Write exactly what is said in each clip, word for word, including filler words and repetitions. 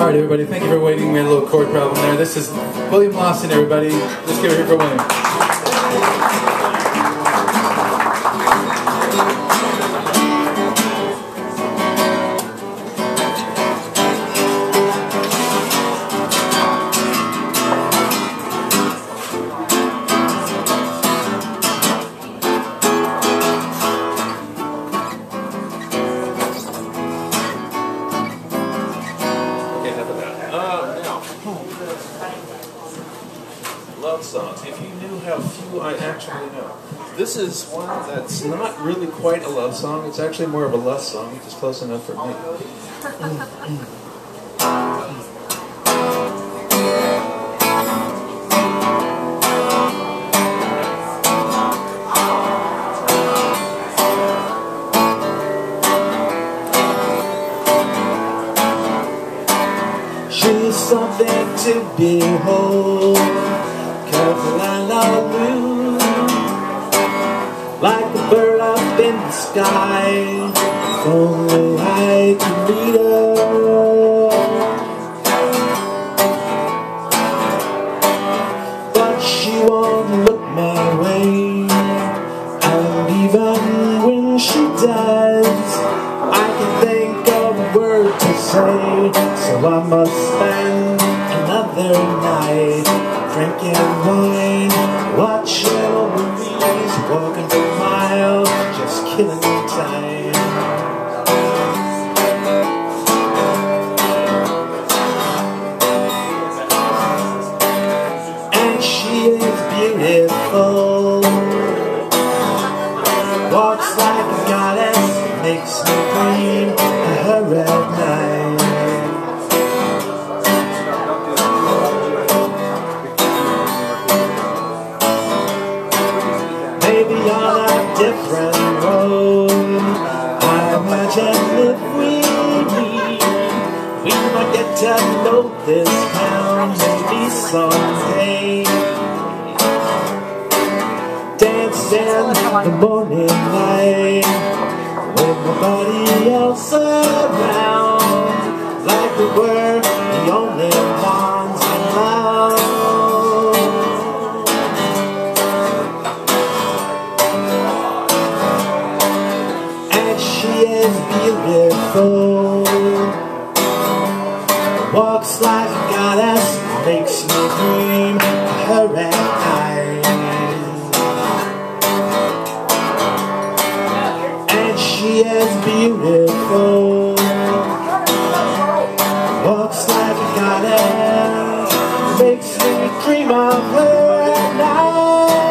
Alright everybody, thank you for waiting. We had a little chord problem there. This is William Lawson, everybody. Let's give it here for William. Love songs. If you knew how few I actually know. This is one that's not really quite a love song. It's actually more of a lust song, which is close enough for me. She's something to behold, 'cause I love you. Like a bird up in the sky, if only I could meet her. But she won't look my way, and even when she does, I can think of a word to say. So I must spend another night drinking wine, watching movies, walking for miles, just killing time. And she is beautiful, walks like a goddess, makes me dream of her at night. Maybe on a different road, I imagine if we meet, we might get to know this town maybe someday. Dancing the morning light with nobody else around, like we were the only ones in love. She is beautiful, walks like a goddess, makes me dream of her at night. And she is beautiful, walks like a goddess, makes me dream of her at night.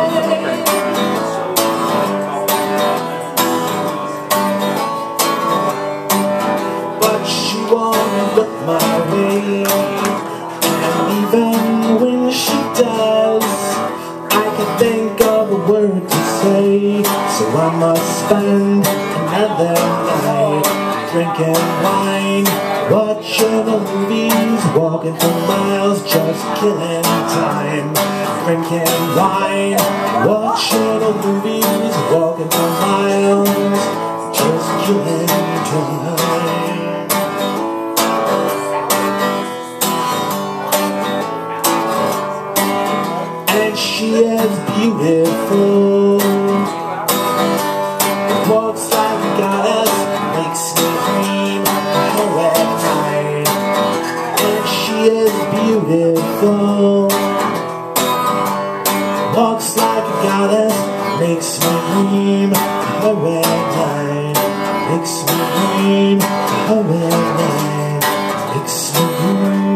Look my way, and even when she does, I can think of a word to say. So I must spend another night drinking wine, watching the movies, walking for miles, just killing time. Drinking wine, watching the movies, walking for miles, just killing time. She is beautiful, walks like a goddess, makes me dream of her at night. And she is beautiful, walks like a goddess, makes me dream of her at night. Makes me dream of her at night. Makes me dream.